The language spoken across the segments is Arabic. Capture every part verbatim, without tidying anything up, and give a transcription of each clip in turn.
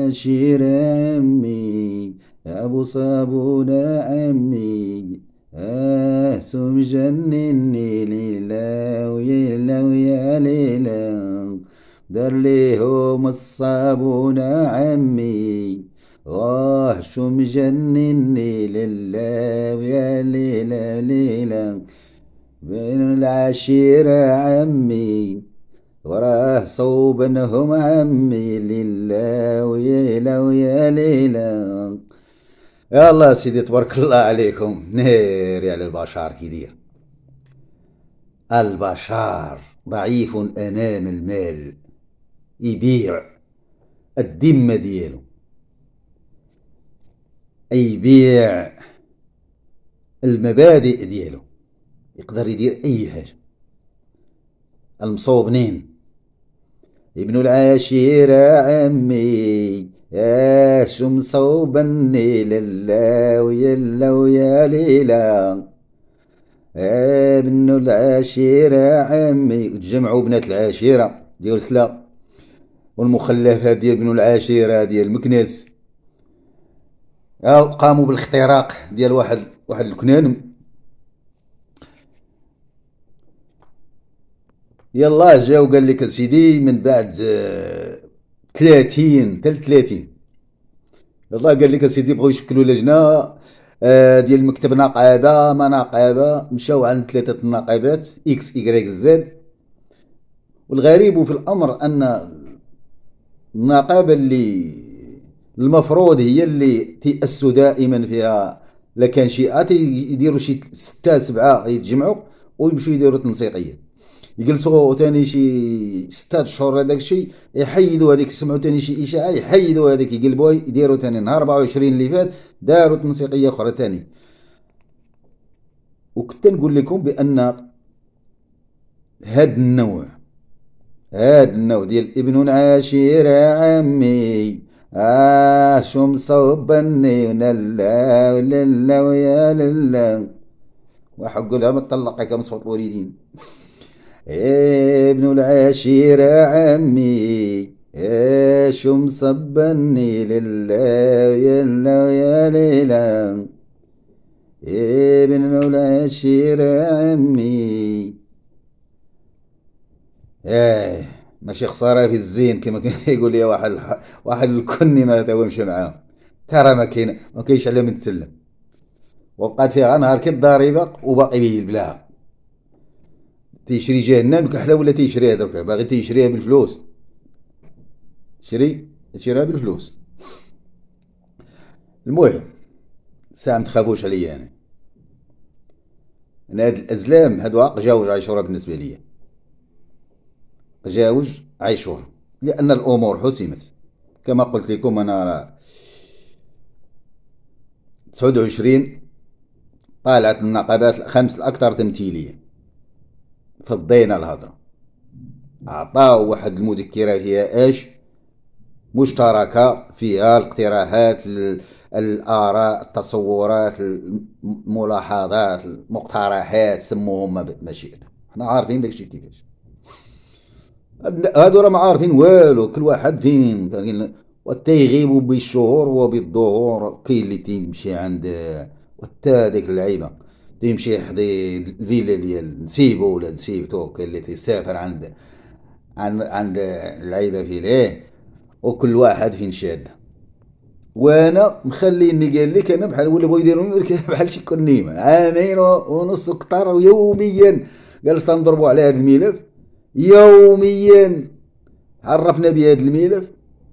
العشير عمي أبو صابون عمي أهسم جنني ليلة ويلا ويا ليلة دار ليهم الصابون عمي واه شو مجنني لله ويا ليلة ليلة بين العشيرة عمي وراه صوبنهم عمي لله ويلا ويا ليلة. يا الله سيدي تبارك الله عليكم نير على البشر كي دير. البشر ضعيف أمام المال، يبيع الذمة ديالو، يبيع المبادئ ديالو، يقدر يدير أي حاجة. المصوبنين ابن العشيرة عمي يا شو مصوبني لله ويلا ويا ليلة ابن العشيرة عمي. تجمعوا بنات العشيرة ديال سلا والمخلفات ديال ابن العشيرة ديال المكناس، قاموا بالاختراق ديال واحد واحد الكنان. يلا جاو قال لك سيدي من بعد ثلاثين تل ثلاثين يلا قال لك سيدي بغاو يشكلوا لجنه ديال مكتب نقابه ما نقابه. مشاو عند ثلاثه النقابات اكس ايكغيك زد. والغريب في الامر ان النقابه اللي المفروض هي اللي تيأسوا دائما فيها لكان شيئات يديروا شي ستة سبعة يتجمعوا ويمشوا يديروا تنسيقيه، يجلسوا تاني شي ستة شهور هذاك الشيء يحيدوا هذيك، يسمعوا تاني شي اشاعه يحيدوا هذيك يقلبوها يديروا تاني. نهار أربعة وعشرين اللي فات داروا تنسيقيه اخرى تاني. وكنت نقول لكم بان هاد النوع هاد النوع ديال ابن عشيرة عمي آه شو مصوبني ونلا وللا ويا للا وحق لها مطلقك مصوت الوالدين ابن العشيرة عمي آه شو مصبني للا ويلا ويا ليلا ابن العشيرة عمي. ايه ماشي خساره في الزين كما كان يقول لي واحد الح... واحد الكني ما تا هو مشى معاهم. ترى ما كاين ما كاينش على من تسلم، وبقات فيها نهار كي الضريبه وباقي به البلاغ. تيشري جهنم كحله ولا تيشريها درك باغي تيشريها بالفلوس. شري تشريها بالفلوس. المهم ساعه ما تخافوش عليا انا انا هاد الازلام هادو عق جاوج عاشوره بالنسبه ليا، تجاوز عيشوها لأن الأمور حسمت. كما قلت لكم أنا تسعة وعشرين طالعت النقابات الخمس الأكثر تمثيلية، فضينا الهضرة، أعطاو واحد المذكرة فيها إيش مشتركة فيها الاقتراحات الآراء التصورات الملاحظات المقترحات سموهم ما شئنا. احنا عارفين داكشي كيفاش. هادو راه ما عارفين والو، كل واحد فين وتيغيبوا بالشهور وبالظهور. كاين اللي تيمشي عند وتا ديك اللعيبه تيمشي حدي الفيلا ديال نسيبو ولا نسيبتو، كاين اللي تيسافر عند عند عند اللعيبه في ليه، وكل واحد فين شاد. وانا مخليني قال لك انا بحال ولا بغا يديروني بحال شي كنيمه عامين ونص كثر يوميا جالس تنضربوا على هذا الملف يوميا. عرفنا بهذا الملف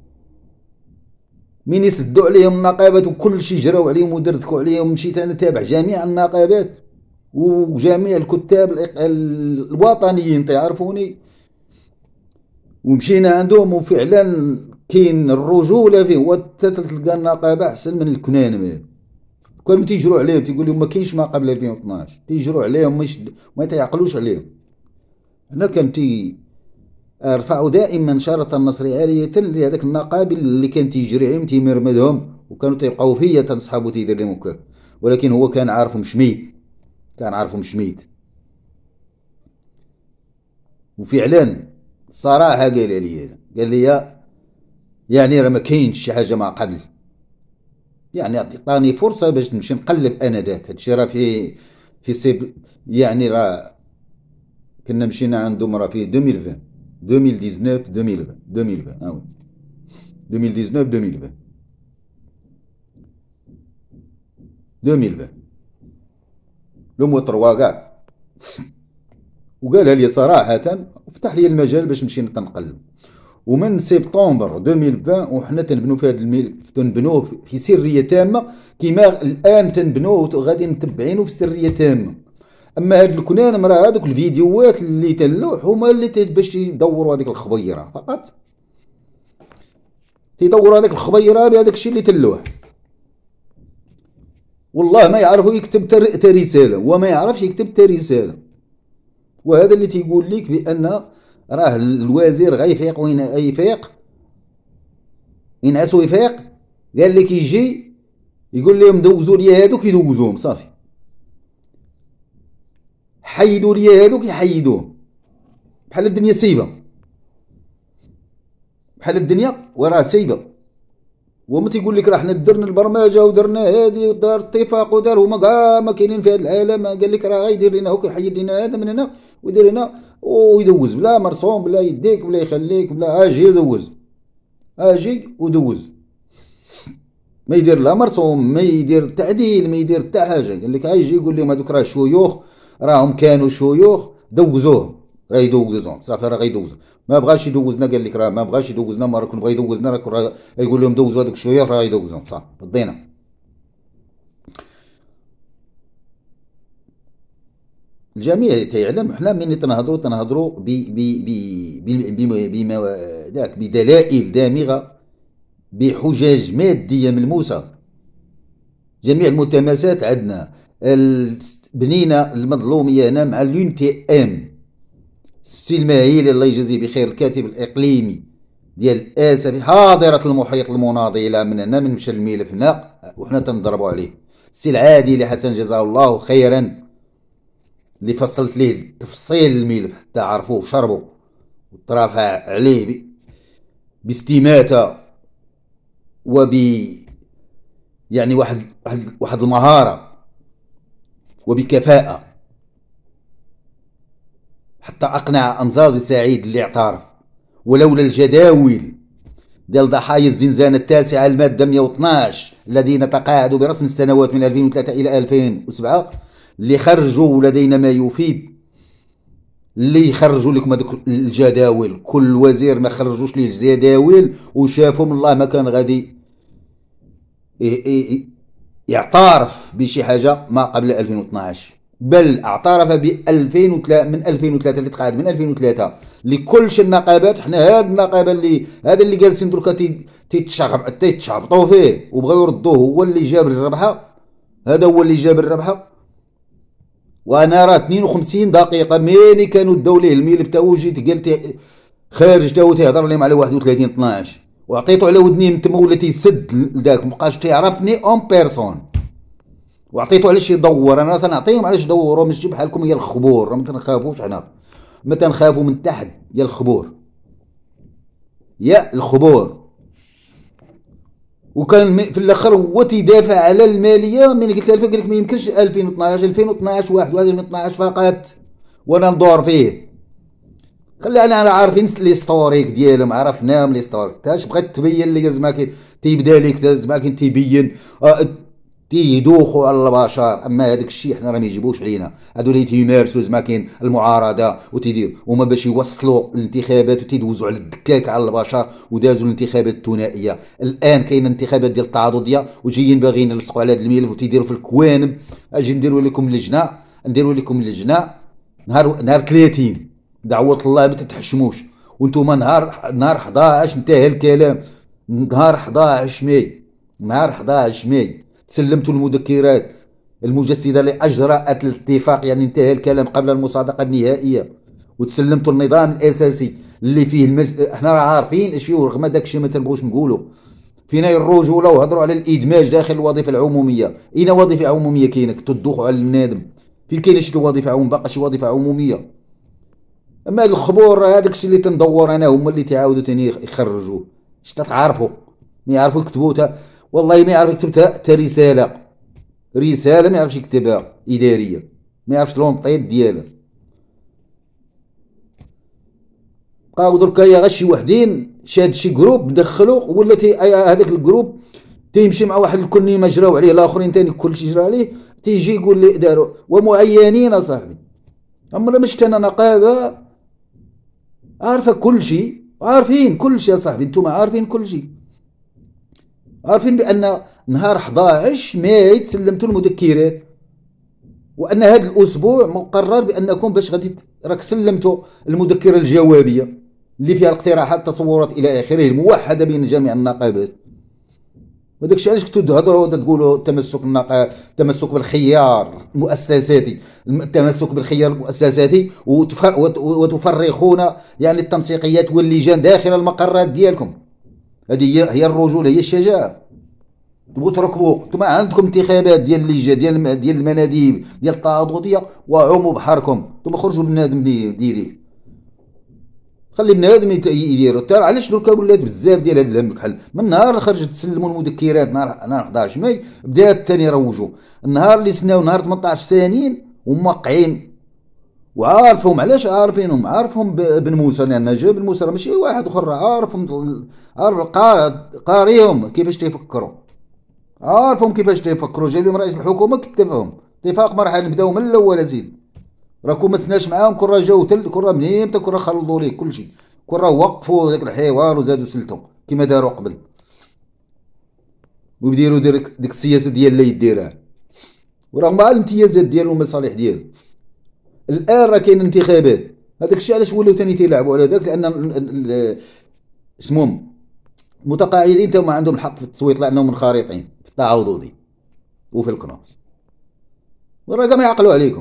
من يسدوا عليهم النقابات وكل شيء جراو عليهم ودردكوا عليهم. مشيت انا تابع جميع النقابات وجميع الكتاب الوطنيين تعرفوني، ومشينا عندهم وفعلا كاين الرجوله فيه. وتلقى النقابه احسن من الكنان كانوا تيجروا عليهم، تيقول لهم ما كاينش ما قبل ألفين واثناش، تيجروا عليهم مش ما تيعقلوش عليهم. هنا كان تي رفعوا دائما شرط النصر آلية لهذاك النقابل اللي كان تيجري عليهم تيمرمدهم، وكانوا تيبقاو فيا تنصحابو تيدير لهم هكاك، ولكن هو كان عارفهم شميد، كان عارفهم شميد. وفعلا الصراحه قال لي قال لي يعني راه ما كاينش شي حاجه مع قبل. يعني عطاني فرصه باش نمشي نقلب انا داك هادشي راه في في سيب. يعني راه كنا مشينا عندهم راه في ألفين وعشرين ألفين وتسعطاش ألفين وعشرين ألفين وعشرين اه وي ألفين وتسعطاش ألفين وعشرين ألفين وعشرين لو مو تروا كاع. وقالها لي صراحه وفتح لي المجال باش نمشي نتنقل. ومن سبتمبر ألفين وعشرين وحنا تنبنوا في هذا الملف تنبنوه في سريه تامه كيما الان تنبنوه غادي متبعينه في سريه تامه. اما هاد الكنان راه هذوك الفيديوهات اللي تلوح هما اللي باش يدوروا هذيك الخبيره فقط. تيدوروا هذيك الخبيره بهذاك الشيء اللي تلوح. والله ما يعرفوا يكتب تا رساله وما يعرفش يكتب تا رساله. وهذا اللي تيقول لك بان راه الوزير غيفيق وين يفيق ينعس ويفيق. قال لك يجي يقول لهم دوزوا لي هذوك يدوزوهم صافي. حيدوا لي هذوك يحيدوهم بحال الدنيا سايبه بحال الدنيا وراه سايبه. وما تيقول لك راه حنا درنا البرمجه ودرنا هذه ودار اتفاق ودار هما كاع ما كاينين في هذا العالم. قال لك راه غيدير لنا هوك يحيد لنا هذا من هنا ويدير هنا ويدوز بلا مرسوم بلا يديك بلا يخليك بلا اجي يدوز اجي ودوز. ما يدير لا مرسوم ما يدير تعديل ما يدير حتى حاجه. قال لك غيجي يقول لهم هذوك راه شيوخ راهم كانوا شيوخ دوزوهم راه يدوزوهم صافي راه غيدوزو. ما بغاش يدوزنا قال لك راه ما بغاش يدوزنا ما راه كون بغا يدوزنا راه يقول لهم دوزوا هذوك الشيوخ راه يدوزوهم صافي فضينا. الجميع تيعلم حنا ملي تنهضروا تنهضروا ب ب ب بما ذاك بدلائل دامغه بحجج ماديه ملموسه. جميع الملتمسات عندنا بنينا المظلوميه هنا مع اليونتي ام السي الماهيلي الله يجازيه بخير الكاتب الاقليمي ديال اسفي حاضره المحيط المناضله من هنا من مشى الملف هنا وحنا تنضربوا عليه. السي العادي اللي حسن جزاه الله خيرا اللي فصلت ليه تفصيل الملف حتى عرفوه وشربوا وترافع عليه باستماته وب يعني واحد واحد واحد المهاره وبكفاءه حتى اقنع انزازي سعيد اللي اعترف. ولولا الجداول ديال ضحايا الزنزانه التاسعه الماده مئة واثناش الذين تقاعدوا برسم السنوات من ألفين وثلاثة الى ألفين وسبعة اللي خرجوا لدينا ما يفيد اللي يخرجوا لكم هذوك الجداول. كل وزير ما خرجوش ليه الجداول وشافوا من الله ما كان غادي يعترف بشي حاجه ما قبل ألفين واثناش بل اعترف ب ألفين وثلاثة من ألفين وثلاثة اللي تقاعد من ألفين وثلاثة لكلش النقابات. حنا هاد النقابه اللي هذا اللي جالسين دركا تيتشعب تيتشعبطوا فيه وبغاو يردوه هو اللي جاب الربحه. هذا هو اللي جاب الربحه. وانا راه اثنين وخمسين دقيقه ملي كانوا داو ليه الملف تاعو جيت قلت خارج تاهو تيهضر لهم على واحد وثلاثين اثناش وعطيتو على ودني من تما ولا تيسد لذاك مابقاش تيعرفني اون بيرسون وعطيتو علاش يدور. انا تنعطيهم علاش يدوروا ماشي بحالكم يا الخبور ما تنخافوش حنا ما تنخافوا من تحت يا الخبور يا الخبور. وكان في الاخر هو تيدافع على الماليه من قلت له قال لك ما يمكنش ألفين واثناش ألفين واثناش واحد ألفين واثناش فقط وانا ندور فيه. خلي انا عارفين ليستوريك ديالهم عرفناهم ليستوريك تاش بغيت تبين لي زعما كي تيبدا لك زعما كي تيبين آه تيدوخوا على البشر. اما هذاك الشيء حنا راه ما يجيبوش علينا. هادو اللي تيمارسوا زعما كاين المعارضه وتيدير هما باش يوصلوا الانتخابات وتيدوزوا على الدكاك على البشر ودازوا الانتخابات الثنائيه. الان كاينه انتخابات ديال التعاضديه وجايين باغيين يلصقوا على هذا الملف وتيديروا في الكوانب. اجي نديروا لكم لجنه نديروا لكم لجنه نهار نهار ثلاثين دعوه الله ما تتحشموش. وانتم نهار نهار حداش انتهى الكلام. نهار حداش ماي نهار حداش ماي سلمتوا المذكرات المجسده لاجراءات الاتفاق يعني انتهى الكلام قبل المصادقه النهائيه وتسلمتوا النظام الاساسي اللي فيه المج... احنا راه عارفين اش فيه رغم داك الشيء ما تنبغوش نقولوا. فينا الرجوله وهضروا على الادماج داخل الوظيفه العموميه. اين وظيفه عموميه كاينه تدوخوا على النادم فين كاينه شي وظيفه عموميه باقا شي وظيفه عموميه. اما الخبور هذاك الشيء اللي تندور انا هما اللي تعاودوا ثاني يخرجوا شتا تعرفوا ما يعرفوا يكتبوا تا والله ما يعرف يكتب تا رساله رساله ما يعرفش يكتبها اداريه ما يعرفش لونطيط ديالها بقاو دركا يا غير شي وحدين شاد شي جروب دخلوا ولا هذاك الجروب تيمشي مع واحد الكل ما جراو عليه الاخرين ثاني كلشي جرى عليه تيجي يقول لي داروا ومعينين اصاحبي اما مش انا نقابه عارفه كلشي عارفين كلشي يا صاحبي انتم عارفين كلشي عارفين بان نهار حداعش ماي تسلمتوا المذكرات وان هذا الاسبوع مقرر بانكم باش غادي راك سلمتوا المذكره الجوابيه اللي فيها الاقتراحات التصورات الى اخره الموحده بين جميع النقابات وداك الشيء علاش كنتو تهضروا تقولوا التمسك النق... التمسك بالخيار المؤسساتي التمسك بالخيار المؤسساتي وتفر... وتفرخون يعني التنسيقيات واللجان داخل المقرات ديالكم. هذه هي الرجوله هي الشجاعه. تبغوا تركبوا انتم عندكم انتخابات ديال اللجان ديال ديال المناديب ديال التعاضديه وعوموا بحركم انتم خرجوا بنادم ديريكت خلي بنادم يديروا ترى علاش دركا ولات بزاف ديال هاد الهم كحل من نهار خرجت تسلموا المذكرات نهار نهار حداش ماي بدات الثاني يروجوا النهار اللي سناو نهار ثمنطاش ثانيين وموقعين وعارفهم علاش عارفينهم عارفهم بن موسى لان جا بن موسى ماشي واحد اخر عارفهم عارف قاريهم كيفاش تيفكروا عارفهم كيفاش تيفكروا جا لهم رئيس الحكومه كتفهم اتفاق مرحله نبداو من الاول ازيد راكم ما سناش معاهم كون راه جاو تل كون راه منين كون راه خلطوا ليه كلشي كون راه وقفوا ذاك الحوار وزادوا سلتوا كما داروا قبل ويديروا ديك ديك السياسه ديال اللي يديرها وراه مع الامتيازات ديالو والمصالح ديالو. الان راه كاين انتخابات هذاك الشيء علاش ولاو ثاني تيلعبوا على ذاك لان اسمهم المتقاعدين تا ما عندهم الحق في التصويت لانهم منخرطين في التعاضدي وفي الكنوز وراه ما يعقلوا عليكم.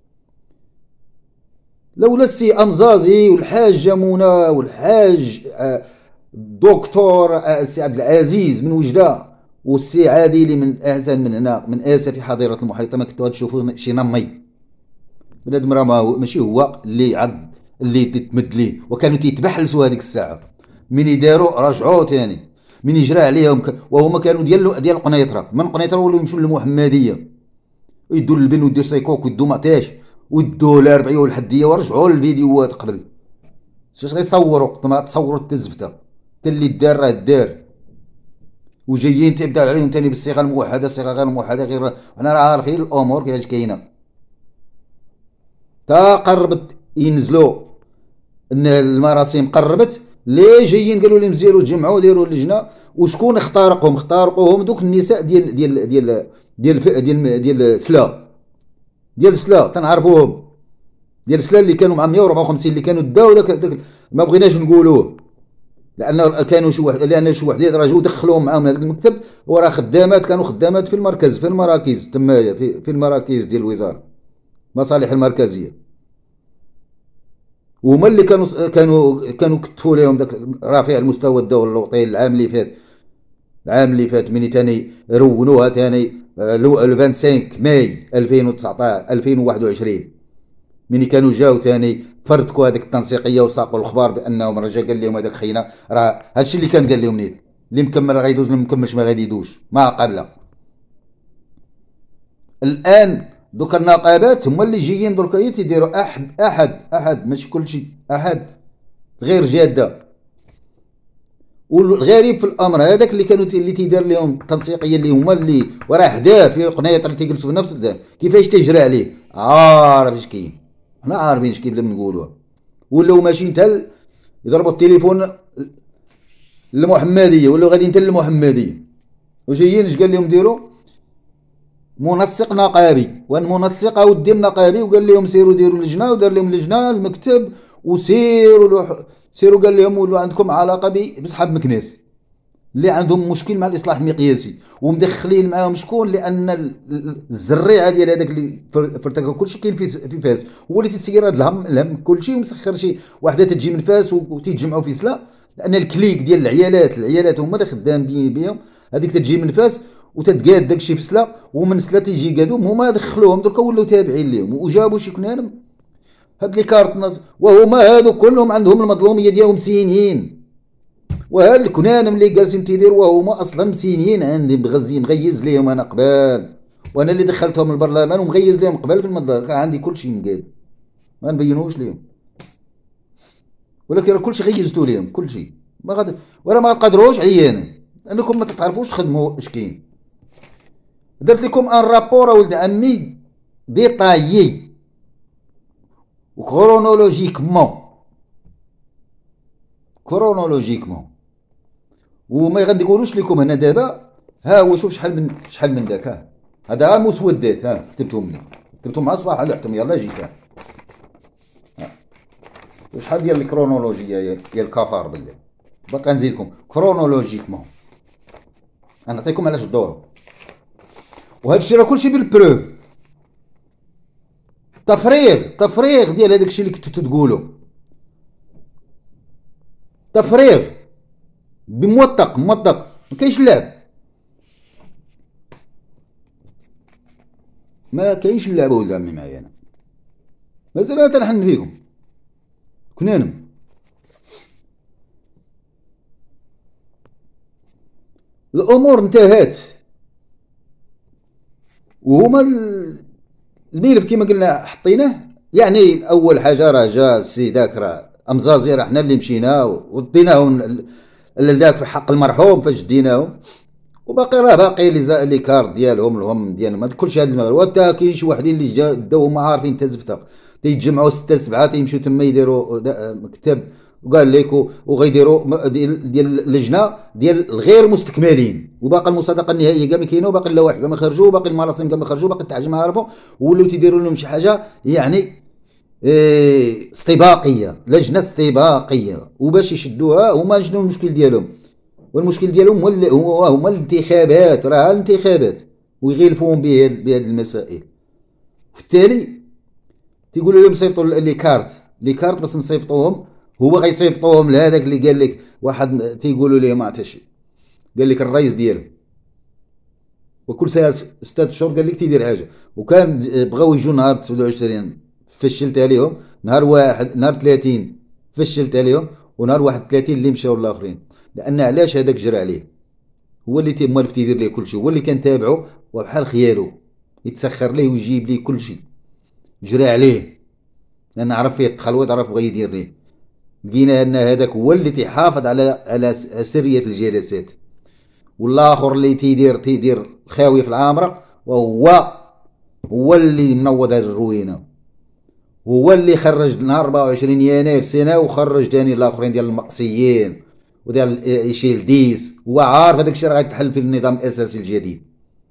لولا السي أمزازي والحاجة منى والحاج الدكتور السي عبد العزيز من وجدة والسي عادلي من أحسن من هنا من آسا في حظيرة المحيطة ما كنتو تشوفوا شي نمي بنادم راه ماشي هو اللي عض اللي تتمد ليه وكانوا تيتبحلسوا هذيك الساعة من يداروا رجعوا ثاني من يجرى عليهم ك... وهما كانوا ديال ديال القنيطرة من القنيطرة ولاو يمشوا للمحمدية ويدوا للبن ويدوا سيكوك ويدوا معطاش ودوا الاربعيه والحديه ورجعوا الفيديوهات قبل واش غيصوروا تصوروا التزفته حتى اللي دار راه دار وجايين تبداو عليهم ثاني بالصيغه الموحده الصيغه غير موحده غير حنا راه عارفين الامور كيفاش كاينه تا قربت ينزلوا ان المراسم قربت ليه جايين قالوا لهم زيروا تجمعوا ديروا اللجنه وشكون اختارقهم اختارقوهم دوك النساء ديال ديال ديال ديال ديال ديال سلا ديال سلا تنعرفوهم ديال سلا اللي كانوا مع مية وأربعة وخمسين اللي كانوا داو داك, داك ما بغيناش نقولوه لان كانوا شي واحد لان شي وحدين راه جاو دخلوهم معاهم هذا المكتب وراه خدامات كانوا خدامات في المركز في المراكز تمايا في, في المراكز ديال الوزاره مصالح المركزيه وهما اللي كانوا كانوا كانوا كتفوا لهم داك رافع المستوى الدولي اللوطي العام اللي فات العام اللي فات من ثاني رونوها ثاني خمسة وعشرين ماي ألفين وتسعطاش ألفين وواحد وعشرين ملي كانوا جاو ثاني فردكوا هذيك التنسيقيه وساقوا الخبار بانهم رجع قال لهم هذاك خينا راه هادشي اللي كان قال لهم نيت اللي مكمل راه غيدوز اللي مكملش ما غادي يدوش ما قبل. الان دوك النقابات هما اللي جايين دركا تيديروا احد احد احد ماشي كلشي احد غير جاده. والغريب في الامر هذاك اللي كانوا اللي تيدار لهم التنسيقيه اللي هما اللي وراه حداه في قنيطره اللي تيجلسوا في نفس الدار كيفاش تجري عليه عارف اش كاين حنا عارفين اش كاين بلا ما نقولوها ولاو ماشيين حتى يضربوا التليفون للمحمديه ولاو غاديين حتى للمحمديه وجايين اش قال لهم ديروا منسق نقابي والمنسق اودي النقابي وقال لهم سيروا ديروا لجنه ودار لهم لجنه المكتب وسيروا سيروا قال لهم ولو عندكم علاقه بصحاب مكناس اللي عندهم مشكل مع الاصلاح المقياسي ومدخلين معاهم شكون لان الزريعه ديال هذاك اللي فرتكا كلشي كاين في في فاس هو اللي تيسير هذا الهم الهم كلشي ومسخر شي وحده تجي من فاس وتيتجمعوا في سلا لان الكليك ديال العيالات العيالات هما اللي خدامين بهم هذيك تجي من فاس وتتقاد داكشي في سلا ومن سلا تيجي قادوم هما دخلوهم دركا ولاو تابعين لهم وجابوا شي كنانم هاد لي كارت ناس وهما هادو كلهم عندهم المظلوميه ديالهم سينين وهاد الكنان ملي جالسين تيديروا هما اصلا مسينين عندي مغزي مغيز ليهم انا قبال، وانا اللي دخلتهم البرلمان ومغيز ليهم قبل في المنظر، كان عندي كل شيء مقاد ما نبينوش ليهم، ولكن راه كل شيء غيزتو ليهم كل شيء ما غاد ولا ما تقدروش عليا انا انكم ما تعرفوش تخدموا اش كاين. درت لكم ان رابور ولد عمي ديطايي وكرونولوجيكمون كرونولوجيكمون وما غنديرولوش لكم هنا دابا. ها هو شوف شحال من شحال من داك، ها هذا مسودات، ها كتبتهم لي كتبتهم مع الصباح لوحتهم يلا جيت ها شحال ديال الكرونولوجيا ديال الكفار بالله. باقا نزيدكم كرونولوجيكمون نعطيكم علاش الدور، وهذا الشيء راه كلشي بالبروف. تفريغ تفريغ ديال هذاك الشيء اللي كنتو تقولوا، تفريغ بموثق موثق ما كاينش اللعب، ما كاينش اللعب ولد عمي معايا انا مازال تنحن فيكم كنانم. الامور انتهت وهما الملف كما قلنا حطيناه. يعني اول حاجه راه جا السي داك راه امزازي راه حنا اللي مشينا وديناهم لذاك في حق المرحوم فاش ديناهم، وباقي راه باقي لي لي كارت ديالهم الهم ديالهم كلشي هذا المغرب. وتا كاين شي وحدين اللي جا داو هما عارفين حتى زفته تيتجمعوا ستة سبعة تيمشيو تما يديروا مكتب وقال لك وغيديروا ديال ديال اللجنه ديال الغير مستكملين، وباقي المصادقه النهائيه كاع ما كاينه، وباقي اللوائح كاع ما خرجوا، وباقي المراسم كاع ما خرجوا، باقي حتى حاجه ما عرفوا، ولاو تيديروا لهم شي حاجه يعني إيه استباقيه، لجنه استباقيه، وباش يشدوها هما شنو المشكل ديالهم؟ والمشكل ديالهم هو هما الانتخابات، راه الانتخابات ويغلفوهم بهذه المسائل. في التالي تيقولوا لهم صيفطوا لي كارت لي كارت باش نصيفطوهم، هو غيصيفطوهم لهذاك اللي قال لك واحد تيقولوا ليه ما عرفتش قال لك الرئيس ديالو، وكل سنه ستة شهور قال لك تيدير حاجه، وكان بغاو يجوا نهار تسعة وعشرين فشلت عليهم، نهار واحد نهار ثلاثين فشلت عليهم، ونهار واحد ثلاثين اللي مشاو الاخرين. لان علاش هذاك جرى عليه هو اللي تيمالف تيدير ليه كل شيء، هو اللي كان تابعه وبحال خيالو يتسخر ليه ويجيب ليه كل شيء، جرى عليه لان عرف فيه التخلويط، عرف بغى يدير ليه. لقينا ان هذاك هو اللي تيحافظ على على سريه الجلسات، والاخر اللي تيدير تيدير خاوي في العامره، وهو هو اللي منوض هذه الروينه، هو اللي خرج نهار أربعة وعشرين يناير سنه، وخرج ثاني الاخرين ديال المقصيين وديال ايشيلديس، هو عارف هذاك الشيء راه غيتحل في النظام الاساسي الجديد.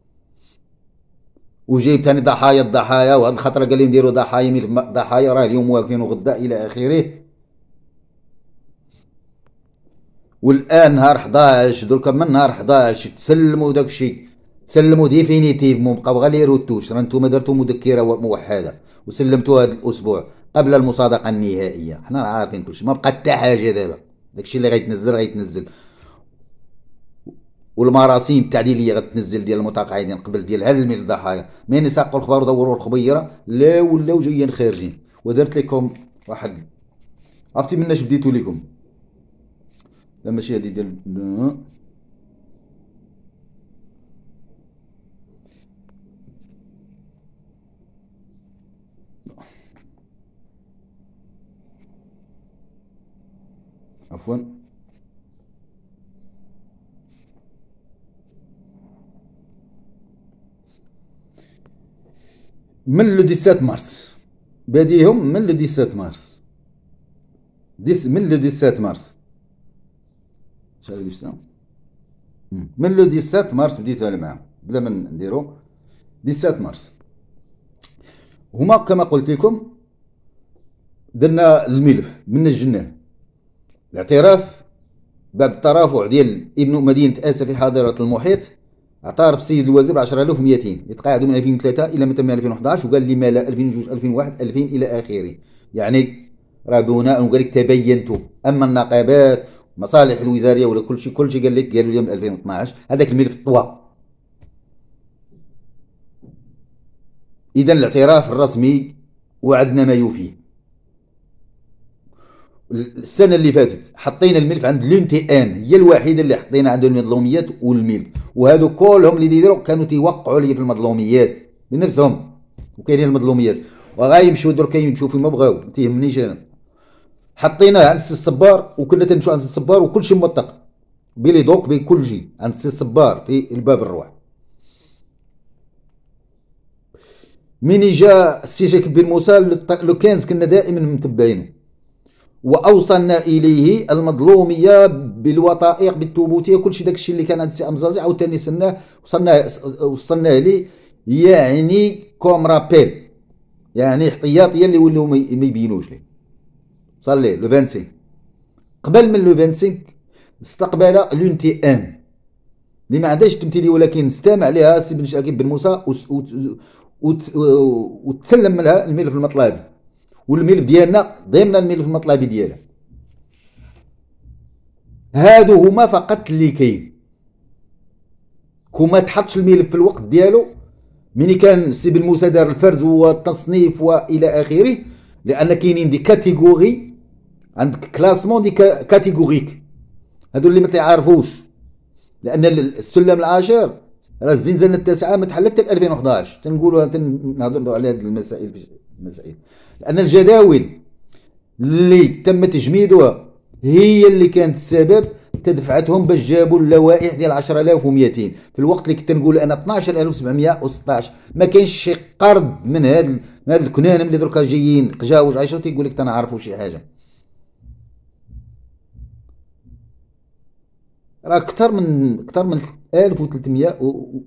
وجايب ثاني ضحايا الضحايا، وهاد الخطره قال لي نديروا ضحايا ملف ضحايا، راه اليوم واقفين وغدا الى اخره. والان نهار احداش دركا من نهار احداش تسلموا داك الشيء، تسلموا ديفينيتيفمون، بقاو غير لي روتوش، راه نتوما درتوا مذكره موحده وسلمتوها هذا الاسبوع قبل المصادقه النهائيه، حنا عارفين كلشي ما بقى حتى حاجه دابا، داكشي اللي غيتنزل غيتنزل، والمراسيم التعديليه غتنزل ديال المتقاعدين قبل ديال هاد الملف الضحايا، مين يساقوا الخبر ودوروا الخبيره لا ولاو جايين خارجين. ودرت لكم واحد عرفتي مناش بديتو لكم، لا ماشي هادي ديال عفوا من لو سبعة مارس، باديهم من لو سبعة مارس، ديس من لو سبعة مارس، شحال هادي الساعه من لو سبعة مارس بديتها معاهم بلا ما نديرو سبعة مارس. هما كما قلت لكم درنا الملف من نجناه الاعتراف بعد الترافع ديال ابن مدينه اسا في حاضره المحيط، اعترف السيد الوزير ب عشرة آلاف ومئتين يتقاعدوا من ألفين وثلاثة الى مثلا ألفين وأحد عشر، وقال لي ما لا ألفين وجوج ألفين وواحد ألفين الى اخره، يعني راه بناء وقال لك تبينتوا. اما النقابات المصالح الوزاريه ولا كل شيء كل شيء قال لك قالوا لي من ألفين واثناش هذاك الملف طوى. اذا الاعتراف الرسمي وعدنا ما يفيد، السنه اللي فاتت حطينا الملف عند لونتي ان، هي الوحيده اللي حطينا عنده المظلوميات والملف، وهادو كلهم اللي يديروا كانوا تيوقعوا لي في المظلوميات بنفسهم، وكاينين المظلوميات وغايمشيو دركا يمشيو فيما بغاو، ما تيهمنيش انا. حطيناه عند السي الصبار وكنا تنمشيو عند السي الصبار وكلشي موثق بلي دوك بكل شيء عند السي الصبار في الباب الروح. من جا السي جاك بن موسى لو خمسة كنا دائما متبعينه، واوصلنا اليه المظلوميه بالوثائق بالثبوتيه كلشي داكشي اللي كان عند السي امزازي عاوتاني سناه وصلنا وصلنا ليه، يعني كوم رابيل، يعني احتياطيه اللي ولاو ما يبينوش ليه. وصل ليه لو خمسة وعشرين. قبل من لو خمسة وعشرين استقبل لونتي ان اللي ما عندهاش تمثيليه، ولكن استمع عليها سي بن شاكيب بن موسى وتسلم لها الملف المطلبي، والملف ديالنا ضمن الملف المطلبي ديالها. هادو هما فقط اللي كاين، كون تحطش الملف في الوقت ديالو ملي كان سي بن موسى دار الفرز والتصنيف والى اخره، لان كاينين دي كاتيجوري عندك كلاسمون دي كاتيجوريك، هادو اللي ما تعرفوش، لان السلم العاشر راه الزنزانه التاسعه ما تحلت حتى ألفين وحداش، تنقولوا تنهضروا على هذه المسائل المسائل لان الجداول اللي تم تجميدها هي اللي كانت السبب تدفعتهم باش جابوا اللوائح ديال عشرة آلاف ومئتين في الوقت اللي كنت نقول انا اثناش ألف وسبعمية وستطاش. ما كاينش شي قرض من هاد من هاد الكنانم اللي دركا جايين قجاوج عايشوا تيقول لك تنعرفوا شي حاجه. راه اكثر من اكثر من ألف وثلاثمية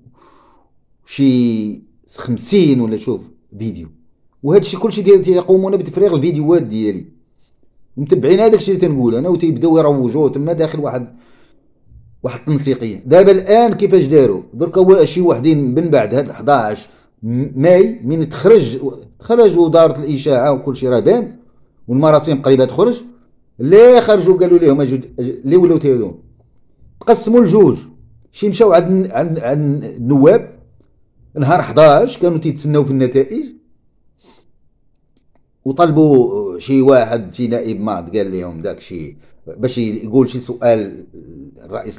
وشي خمسين ولا شوف فيديو، وهذا الشيء كلشي تيقومون بتفريغ الفيديوهات ديالي متبعين هذاك الشيء اللي تنقول انا، وتيبداو يروجوه تما داخل واحد واحد التنسيقيه. دابا الان كيفاش داروا دركا شي وحدين من بعد هاد حداش ماي من تخرج خرج ودارت الاشاعه وكل شيء راه بان والمراسم قريبه تخرج، اللي خرجوا قالوا لهم اللي ولاو تيدو تقسموا لجوج، شي مشاو عند عند عند النواب نهار حداش كانوا تيتسناو في النتائج، وطلبوا شي واحد شي نائب ماض قال لهم داك شي باش يقول شي سؤال الرئيس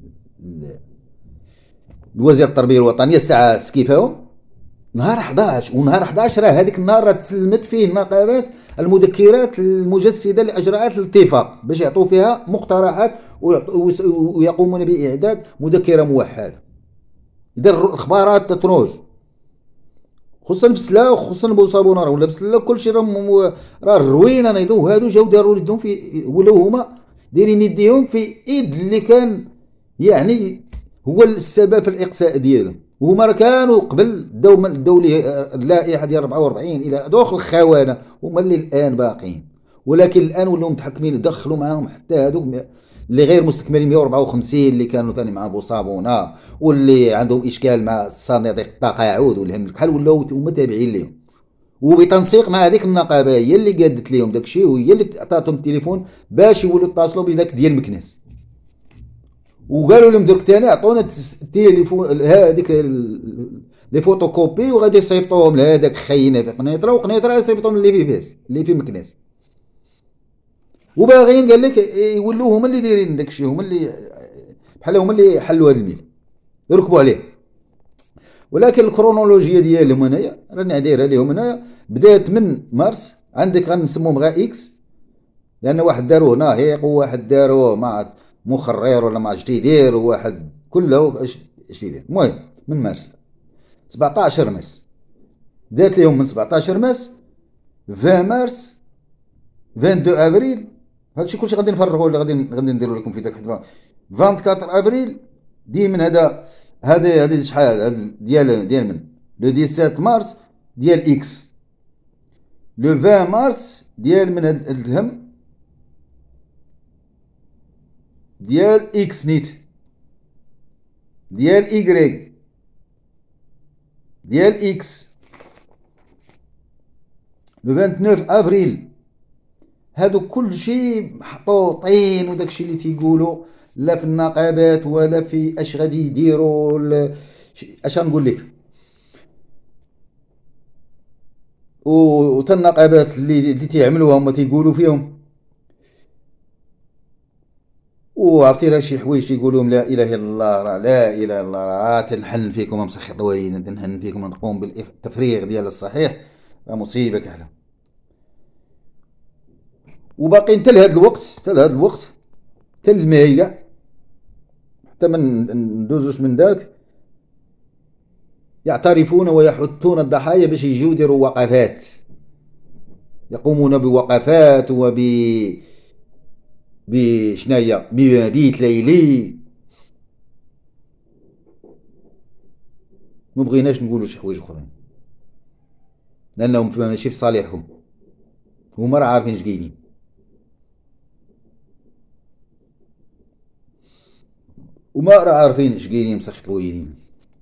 الوزير التربيه الوطنيه الساعه سكيفاهم نهار حداش، ونهار حداش راه هذيك النهار راه تسلمت فيه النقابات المذكرات المجسده لاجراءات الاتفاق باش يعطوا فيها مقترحات ويقومون باعداد مذكره موحده. اذا الاخبارات تتروج خصوصا بسلا وخصوصا بوصابونه راه ولا بسلا كلشي راه راه الروينه نيضو، هادو جاو داروا يدهم في ولاو هما دايرين يديهم في ايد اللي كان يعني هو السبب في الاقصاء ديالهم، وهما راه كانوا قبل داو الدولي اللائحه ديال أربعة وأربعين الى داخل الخونه، هما اللي الان باقيين، ولكن الان ولاو متحكمين دخلوا معاهم حتى هذوك اللي غير مستكملين مئة وأربعة وخمسين اللي كانوا ثاني مع بوصابونه، واللي عندهم اشكال مع الصناديق التقاعد والهم بحال ولاو هما تابعين لهم، وبتنسيق مع هذيك النقابه هي اللي قادت لهم داكشي وهي اللي عطاتهم التليفون باش يولوا يتصلوا بداك ديال مكناس، وقالوا لهم درك ثاني عطونا التليفون هذيك لي فوتوكوبي وغادي يصيفطوهم لهذاك خينا في قنيطره، وقنيطره يصيفطوهم اللي في فاس اللي في مكناس، وباغيين قال لك يولوا هما اللي دايرين داكشي، هما اللي بحال هما اللي حلوا هذا الميل يركبوا عليه. ولكن الكرونولوجيا ديالهم هنايا راني دايرها لهم هنايا، بدات من مارس عندك غنسموهم غا اكس لان واحد داروه ناهيق وواحد داروه مع مخرر ولا ما عرفتش يدير، وواحد كله اش اش يدير. المهم من مارس سبعطاش مارس دات لهم من سبعطاش مارس عشرين مارس اثنين وعشرين افريل، هادشي كلشي غادي نفرغوا اللي غادي غادي نديروا لكم في داك أربعة وعشرين افريل دي من هذا هذا هذه شحال ديال ديال من لو سبعة عشر مارس ديال اكس، لو عشرين مارس ديال من هاد الهم ديال اكس نيت ديال ايغريك ديال اكس، لو تسعة وعشرين افريل. هادو كل شيء محطوطين، وداكشي اللي تيقولوا لا في النقابات ولا في اش غادي يديروا اش غنقول لك، و حتى النقابات اللي اللي تيعملوها هما تيقولوا فيهم وعرفتي راه شي حوايج تيقولوهم لا اله الا الله، راه لا اله الا الله، راه تنحن فيكم مسخط الوالدين، تنحن فيكم نقوم بالتفريغ ديال الصحيح، راه مصيبه كحله. وباقيين حتى لهذا الوقت، حتى لهذا الوقت، حتى الماي كاع، حتى ما ندوزوش من ذاك، يعترفون ويحثون الضحايا باش يجيو يديروا وقفات، يقومون بوقفات وب بشناهي بمبيت ليلي. ما بغيناش نقولوا شي حوايج اخرين لانهم ماشي في صالحهم، هما راه عارفين اش كاينين. وما راه عارفين اش كاينين مسخط الوالدين.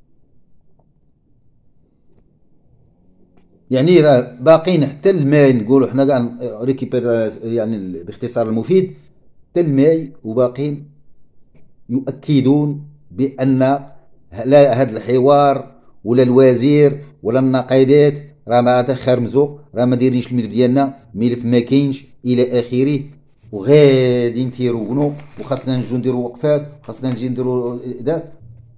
يعني راه باقين حتى الماء، نقولوا حنا كاع ريكيبير يعني باختصار المفيد، حتى الماء وباقين يؤكدون بان لا هذا الحوار ولا الوزير ولا النقابات راه ما تخرمزوا، راه ما دايرينش الملف ديالنا، ملف ما كاينش الى اخره، وغادي نتيرونو وخاصنا نجيو نديرو وقفات، خاصنا نجي نديرو داك.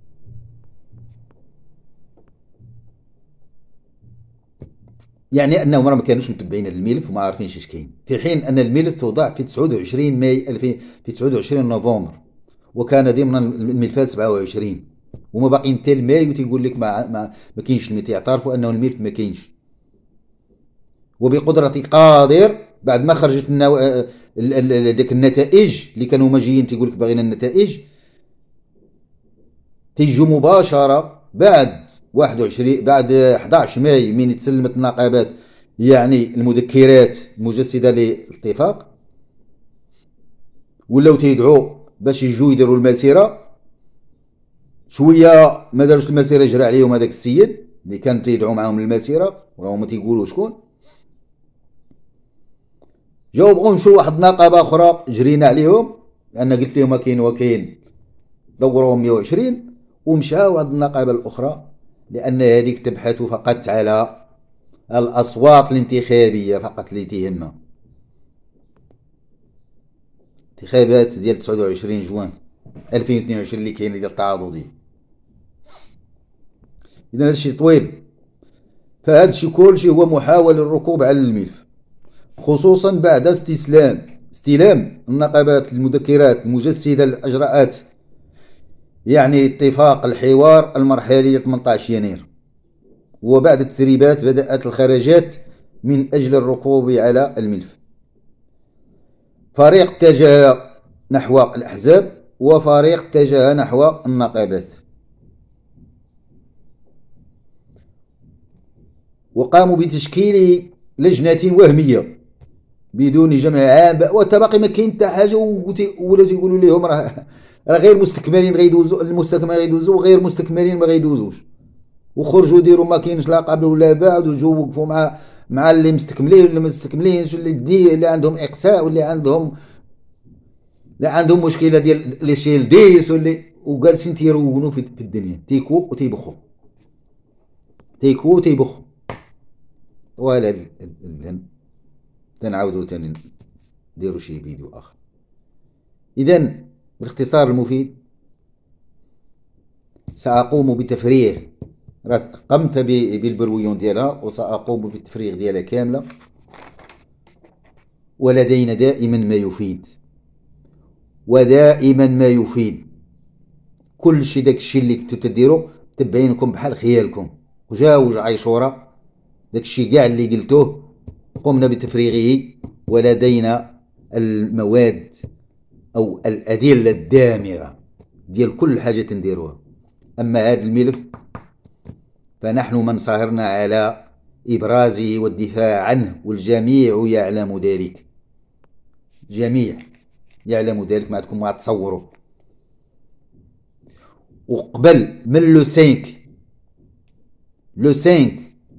يعني انهم راه ما كانوش متبعين هذا الملف وما عارفينش اش كاين، في حين ان الملف توضع في تسعة وعشرين ماي ألفين، في تسعة وعشرين نوفمبر، وكان ضمن الملفات سبعة وعشرين، وما باقيين حتى الماي وتيقول لك ما ما, ما كاينش الملف، يعترفوا انه الملف ما كاينش. وبقدرة قادر بعد ما خرجت لنا ديك النتائج اللي كانوا هما جايين تيقول لك باغيين النتائج، تيجوا مباشرة بعد واحد وعشرين، بعد أحد عشر ماي من تسلمت النقابات يعني المذكرات المجسدة للاتفاق، ولاو تيدعوا باش يجوا يديروا المسيرة. شوية ما داروش المسيرة، جرى عليهم هذاك السيد اللي كان تيدعو معاهم للمسيرة، وراهم تيقولوا شكون، جاو بغاو نمشيو لواحد النقابة أخرى جرينا عليهم، لأن قلت لهم كاين وكاين دوروهم مية وعشرين، ومشاو هاد النقابة الأخرى لأن هذيك تبحث فقط على الأصوات الانتخابية فقط اللي تهمها، انتخابات ديال تسعة وعشرين جوان ألفين واثنين وعشرين اللي كاين ديال التعاضدية. إذا هادشي طويل، فهادشي كلشي هو محاولة الركوب على الملف، خصوصا بعد استسلام استلام النقابات المذكرات المجسدة للإجراءات يعني اتفاق الحوار المرحلي ثمانية عشر يناير، وبعد التسريبات بدأت الخرجات من أجل الركوب على الملف. فريق اتجه نحو الأحزاب وفريق اتجه نحو النقابات، وقاموا بتشكيل لجنة وهمية بدون جمع عام، والتباقي ما كاين حتى حاجه، ولا تيقولوا لهم راه راه غير مستكملين غيدوزوا، المستكملين غيدوزوا وغير مستكملين ما غيدوزوش، وخرجوا ديروا ما كاينش لا قبل ولا بعد، وجو وقفوا مع مع اللي مستكملين واللي ما مستكملينش، اللي دي اللي عندهم اقصاء واللي عندهم اللي عندهم مشكله ديال لي شيل ديس، واللي وجالسين تيرونوا في الدنيا، تيكو وتيبخوا، تيكو وتيبخوا. ولا تنعاودوا تاني نديروا شي فيديو اخر. اذا باختصار المفيد، ساقوم بتفريغ، قمت بالبرويون ديالها وساقوم بالتفريغ ديالها كامله، ولدينا دائما ما يفيد، ودائما ما يفيد كل شيء. داكشي اللي كنتو تديروا تبعينكم بحال خيالكم، وجاو عيشوره داكشي كاع اللي قلتوه قمنا بتفريغه، ولدينا المواد او الادله الدامغه ديال كل حاجه تنديروها. اما هذا الملف فنحن من سهرنا على ابرازه والدفاع عنه، والجميع يعلم ذلك، جميع يعلم ذلك، ما عندكم ما تصوروا. وقبل من لو خمسة لو خمسة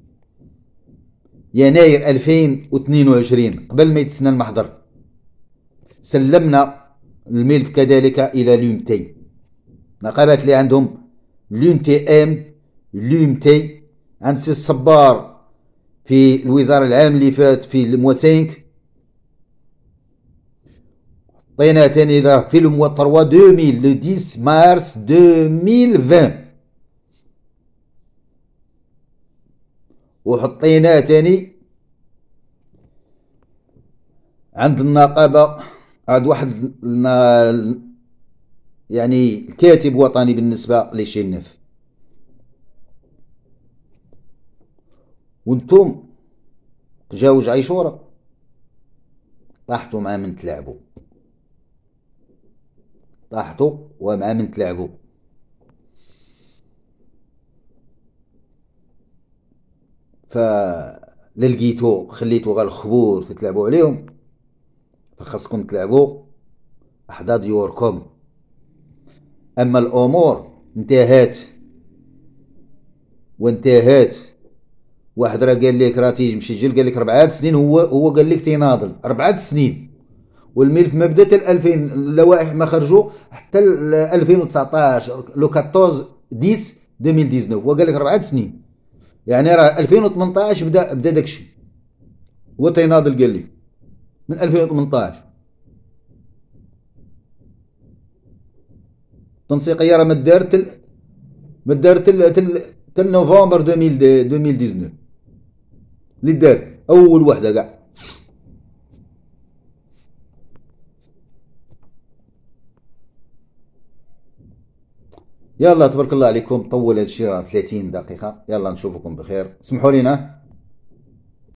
يناير ألفين واثنين وعشرين، قبل ما يتسنى المحضر، سلمنا الملف كذلك الى لومتي، نقابات اللي عندهم لومتي ام لومتي، عند سي الصبار في الوزاره العام اللي فات في الموا خمسة، حطينا تاني راه في لو موا ثلاثة ألفين لو عشرة مارس ألفين وعشرين، وحطيناه تاني عند النقابة، عند واحد يعني كاتب وطني بالنسبة لشنف. وانتم جاوج عيشورة طاحتوا مع من تلعبوا، طاحتوا ومع من تلعبوا. ف للقيتو خليتو غير الخبور تتلعبوا عليهم، فخاصكم تلعبوا احدى ديوركم. اما الامور انتهت وانتهت. واحد راه قال لك راه تيجي مشي جيل قال لك اربعة سنين، هو هو قال لك تيناضل اربعة سنين، والملف ما بدا حتى ألفين، اللوائح ما خرجوا حتى ألفين وتسعطاش لو أربعطاش عشرة ألفين وتسعطاش، هو قال لك اربعة سنين، يعني راه ألفين وثمنطاش بدا بدا داكشي، هو تيناضل قال لك من ألفين وثمنطاش. التنسيقيه راه ما دارت ما دارت تل نوفمبر ألفين وتسعطاش اللي دارت اول وحده كاع. يلا تبارك الله عليكم، طول هادشي ثلاثين دقيقه، يلا نشوفكم بخير، سمحوا لينا.